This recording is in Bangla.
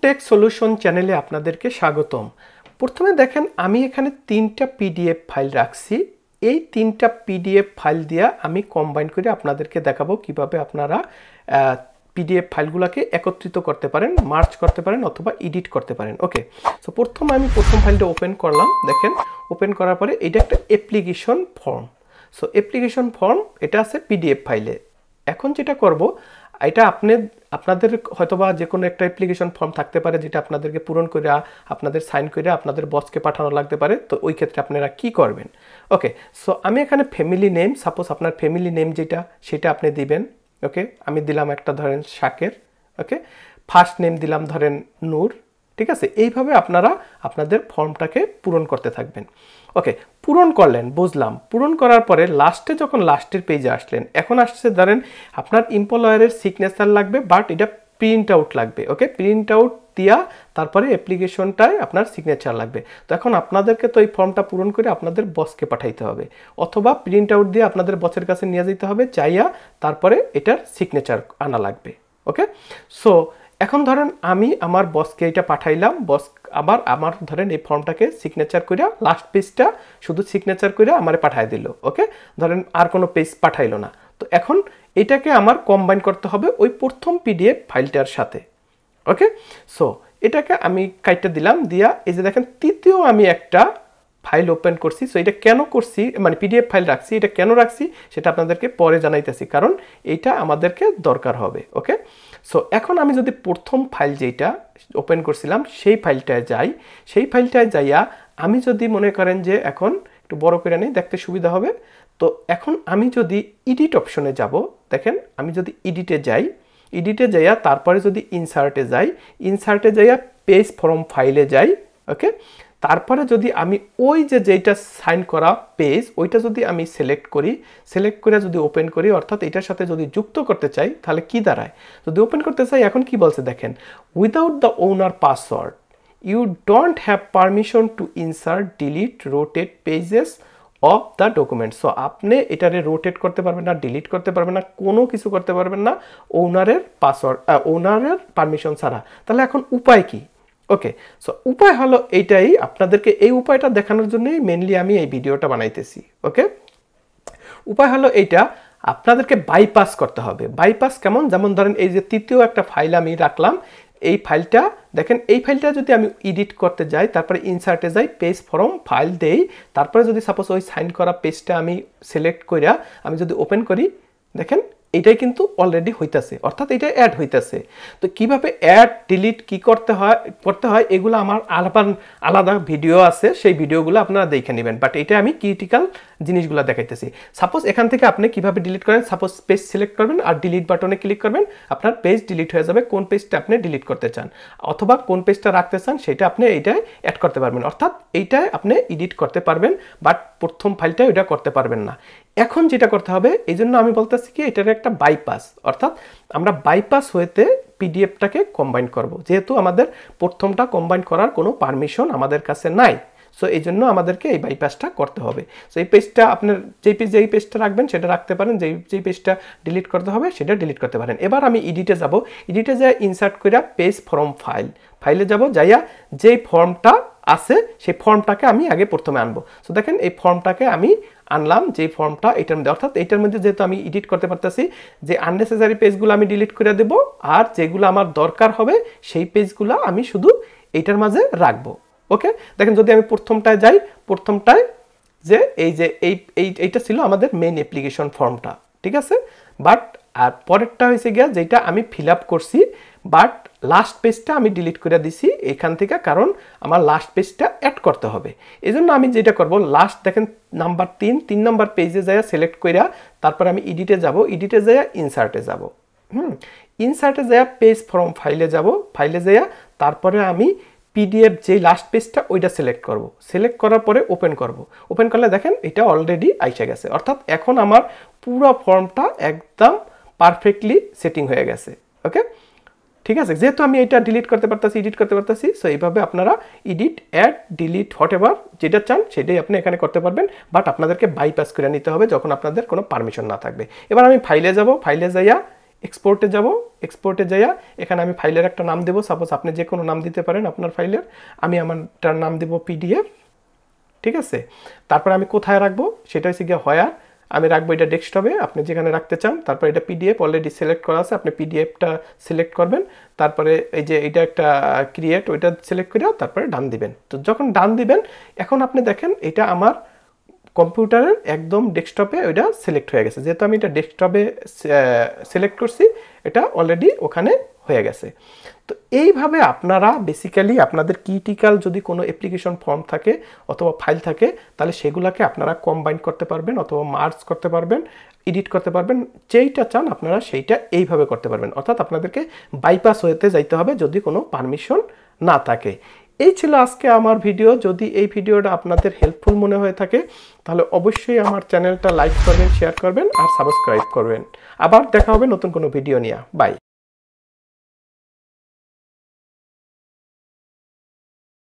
নুরটেক সলিউশন চ্যানেলে আপনাদেরকে স্বাগতম। প্রথমে দেখেন আমি এখানে 3টা পিডিএফ ফাইল রাখছি। এই 3টা পিডিএফ ফাইল দিয়ে আমি কম্বাইন করে আপনাদেরকে দেখাবো কিভাবে আপনারা পিডিএফ ফাইলগুলোকে একত্রিত করতে পারেন, মার্জ করতে পারেন অথবা এডিট করতে পারেন। ওকে, সো আমি প্রথম ফাইলটা ওপেন করলাম। দেখেন ওপেন করার পরে এটা একটা application form. So application form এটা আছে পিডিএফ ফাইলে। এখন যেটা করব, এটা আপনাদের হয়তোবা যে কোনো একটা অ্যাপ্লিকেশন ফর্ম থাকতে পারে যেটা আপনাদেরকে পূরণ করে আপনাদের সাইন করে আপনাদের বসকে পাঠানো লাগতে পারে। তো ওই ক্ষেত্রে আপনারা কি করবেন? ওকে, সো আমি এখানে ফ্যামিলি নেম, সাপোজ আপনার ফ্যামিলি নেম যেটা সেটা আপনি দিবেন। ওকে, আমি দিলাম একটা ধরেন শাকের। ওকে, ফার্স্ট নেম দিলাম ধরেন নূর। ঠিক আছে, এইভাবে আপনারা আপনাদের ফর্মটাকে পূরণ করতে থাকবেন। ওকে, পূরণ করলেন, বুঝলাম। পূরণ করার পরে লাস্টে যখন লাস্টের পেজে আসলেন, এখন আসছে ধরেন আপনার এমপ্লয়ারের সিগনেচার লাগবে, বাট এটা প্রিন্ট আউট লাগবে। ওকে, প্রিন্ট আউট দিয়া তারপরে অ্যাপ্লিকেশনটায় আপনার সিগনেচার লাগবে। তো এখন আপনাদেরকে তো এই ফর্মটা পূরণ করে আপনাদের বসকে পাঠাইতে হবে, অথবা প্রিন্ট আউট দিয়ে আপনাদের বসের কাছে নিয়ে যেতে হবে, চাইয়া তারপরে এটার সিগনেচার আনা লাগবে। ওকে, সো এখন ধরেন আমি আমার বসকে এটা পাঠাইলাম, বস আবার আমার ধরেন এই ফর্মটাকে সিগনেচার করে লাস্ট পেজটা শুধু সিগনেচার করে আমারে পাঠাই দিল। ওকে, ধরেন আর কোনো পেজ পাঠাইলো না। তো এখন এটাকে আমার কম্বাইন করতে হবে ওই প্রথম পিডিএফ ফাইলটার সাথে। ওকে, সো এটাকে আমি কাইটটা দিলাম, দিয়া এই যে দেখেন তৃতীয় আমি একটা ফাইল ওপেন করছি। সো এটা কেন করছি, মানে পিডিএফ ফাইল রাখছি, এটা কেন রাখছি সেটা আপনাদেরকে পরে জানাইতেছি, কারণ এইটা আমাদেরকে দরকার হবে। ওকে, সো এখন আমি যদি প্রথম ফাইল যেটা ওপেন করছিলাম সেই ফাইলটায় যাই, সেই ফাইলটায় যাইয়া আমি যদি মনে করেন যে এখন একটু বড় করে নিই, দেখতে সুবিধা হবে। তো এখন আমি যদি এডিট অপশনে যাব, দেখেন আমি যদি এডিটে যাই, এডিটে যাইয়া তারপরে যদি ইনসার্টে যাই, ইনসার্টে যাইয়া পেজ ফ্রম ফাইলে যাই। ওকে, তারপরে যদি আমি ওই যেটা সাইন করা পেজ ওইটা যদি আমি সিলেক্ট করি, সিলেক্ট করে যদি ওপেন করি, অর্থাৎ এটার সাথে যদি যুক্ত করতে চাই তাহলে কি দাঁড়ায়? যদি ওপেন করতে চাই, এখন কি বলছে দেখেন, without the owner password you don't have permission to insert, delete, rotate pages of the document. So আপনি এটারে রোটেট করতে পারবেন না, ডিলিট করতে পারবেন না, কোনো কিছু করতে পারবেন না ওনারের পাসওয়ার্ড, ওনারের পারমিশন ছাড়া। তাহলে এখন উপায় কি? ওকে, সো উপায় হলো এইটাই, আপনাদেরকে এই উপায়টা দেখানোর জন্যই মেনলি আমি এই ভিডিওটা বানাইতেছি। ওকে, উপায় হলো এইটা, আপনাদেরকে বাইপাস করতে হবে। বাইপাস কেমন? যেমন ধরেন এই যে তৃতীয় একটা ফাইল আমি রাখলাম, এই ফাইলটা দেখেন, এই ফাইলটা যদি আমি এডিট করতে যাই, তারপরে ইনসার্টে যাই, পেজ ফ্রম ফাইল দেই, তারপরে যদি সাপোজ ওই সাইন করা পেজটা আমি সিলেক্ট কইরা আমি যদি ওপেন করি, দেখেন এটাই কিন্তু অলরেডি হইতাছে, অর্থাৎ এটা অ্যাড হইতাছে। তো কিভাবে অ্যাড ডিলিট কি করতে হয় এগুলো আমার আলাদা ভিডিও আছে, সেই ভিডিওগুলো আপনারা দেখে নেবেন। বাট এটা আমি ক্রিটিক্যাল জিনিসগুলো দেখাইতেছি। সাপোজ এখান থেকে আপনি কিভাবে ডিলিট করেন, সাপোজ পেজ সিলেক্ট করবেন আর ডিলিট বাটনে ক্লিক করবেন, আপনার পেজ ডিলিট হয়ে যাবে। কোন পেজটা আপনি ডিলিট করতে চান অথবা কোন পেজটা রাখতে চান সেটা আপনি এইটাই অ্যাড করতে পারবেন, অর্থাৎ এইটাই আপনি এডিট করতে পারবেন, বাট প্রথম ফাইলটা ওইটা করতে পারবেন না। এখন যেটা করতে হবে, এই জন্য আমি বলতেছি কি এটার একটা বাইপাস, অর্থাৎ আমরা বাইপাস হইতে পিডিএফটাকে কম্বাইন করব, যেহেতু আমাদের প্রথমটা কম্বাইন করার কোনো পারমিশন আমাদের কাছে নাই। সো এই জন্য আমাদেরকে এই বাইপাসটা করতে হবে। সো এই পেজটা আপনার যেই পেজটা রাখবেন সেটা রাখতে পারেন, যেই পেজটা ডিলিট করতে হবে সেটা ডিলিট করতে পারেন। এবার আমি এডিটে যাব, এডিটে যাই ইনসার্ট করে পেজ ফ্রম ফাইলে যাব, যাইয়া যেই ফর্মটা আছে সেই ফর্মটাকে আমি আগে প্রথমে আনবো। সো দেখেন এই ফর্মটাকে আমি আনলাম, যে ফর্মটা এটার মধ্যে, অর্থাৎ এটার মধ্যে যেহেতু আমি এডিট করতে পারতেছি, যে আননেসেসারি পেজগুলো আমি ডিলিট করে দেব, আর যেগুলো আমার দরকার হবে সেই পেজগুলো আমি শুধু এইটার মাঝে রাখবো। ওকে, দেখেন যদি আমি প্রথমটায় যাই, প্রথমটায় যে এইটা ছিল আমাদের মেইন অ্যাপ্লিকেশন ফর্মটা, ঠিক আছে। বাট আর পরেরটা হয়েছে গিয়া যেটা আমি ফিল আপ করছি, বাট লাস্ট পেজটা আমি ডিলিট করে দিছি এখান থেকে, কারণ আমার লাস্ট পেজটা অ্যাড করতে হবে। এই জন্য আমি যেটা করব, লাস্ট দেখেন নাম্বার 3 নম্বর পেজে যাইয়া সিলেক্ট কইরা তারপর আমি এডিটে যাব, এডিটে যাইয়া ইনসার্টে যাব, ইনসার্টে যাইয়া পেজ ফ্রম ফাইলে যাব, ফাইলে যাইয়া তারপরে আমি পিডিএফ যে লাস্ট পেজটা ওইটা সিলেক্ট করব, সিলেক্ট করার পরে ওপেন করব। ওপেন করলে দেখেন এটা অলরেডি আইসা গেছে, অর্থাৎ এখন আমার পুরো ফর্মটা একদম পারফেক্টলি সেটিং হয়ে গেছে। ওকে, ঠিক আছে, যেহেতু আমি এটা ডিলিট করতে পারতেছি, এডিট করতে পারতেছি, সো এইভাবে আপনারা এডিট, অ্যাড, ডিলিট, হোয়াটএভার যেটা চান সেটাই আপনি এখানে করতে পারবেন। বাট আপনাদেরকে বাইপাস করে নিতে হবে যখন আপনাদের কোনো পারমিশন না থাকবে। এবার আমি ফাইলে যাব, ফাইলে যাইয়া এক্সপোর্টে যাব, এক্সপোর্টে যাইয়া এখানে আমি ফাইলের একটা নাম দেব, সাপোজ আপনি যে কোনো নাম দিতে পারেন আপনার ফাইলের, আমি আমারটার নাম দেব পিডিএফ, ঠিক আছে। তারপর আমি কোথায় রাখবো সেটা হচ্ছে গিয়ে হোয়ার, আমি রাখবো এটা ডেস্কটপে, আপনি যেখানে রাখতে চান। তারপর এটা পিডিএফ অলরেডি সিলেক্ট করা আছে, আপনি পিডিএফটা সিলেক্ট করবেন। তারপরে এই যে এটা একটা ক্রিয়েট, ওইটা সিলেক্ট করে তারপরে ডান দিবেন। তো যখন ডান দিবেন, এখন আপনি দেখেন এটা আমার কম্পিউটারের একদম ডেস্কটপে ওইটা সিলেক্ট হয়ে গেছে। যেহেতু আমি এটা ডেস্কটপে সিলেক্ট করছি, এটা অলরেডি ওখানে হয়ে গেছে। তো এইভাবে আপনারা বেসিক্যালি আপনাদের ক্রিটিক্যাল যদি কোনো অ্যাপ্লিকেশন ফর্ম থাকে অথবা ফাইল থাকে, তাহলে সেগুলোকে আপনারা কম্বাইন করতে পারবেন অথবা মার্জ করতে পারবেন, এডিট করতে পারবেন, যেইটা চান আপনারা সেইটা এইভাবে করতে পারবেন। অর্থাৎ আপনাদেরকে বাইপাস হতে যাইতে হবে যদি কোনো পারমিশন না থাকে। এই ছিল আজকে আমার ভিডিও। যদি এই ভিডিওটা আপনাদের হেল্পফুল মনে হয়ে থাকে তাহলে অবশ্যই আমার চ্যানেলটা লাইক করবেন, শেয়ার করবেন আর সাবস্ক্রাইব করবেন। আবার দেখা হবে নতুন কোনো ভিডিও নিয়ে। বাই।